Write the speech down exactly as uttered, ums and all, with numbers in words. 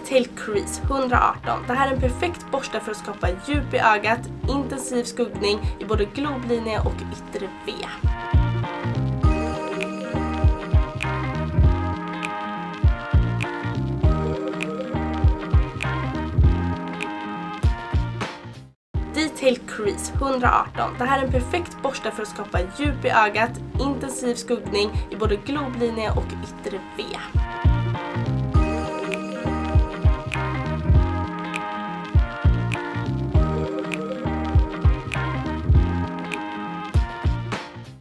Detail Crease hundraarton. Det här är en perfekt borste för att skapa djup i ögat, intensiv skuggning i både globlinje och yttre V. Detail Crease hundraarton. Det här är en perfekt borste för att skapa djup i ögat, intensiv skuggning i både globlinje och yttre V.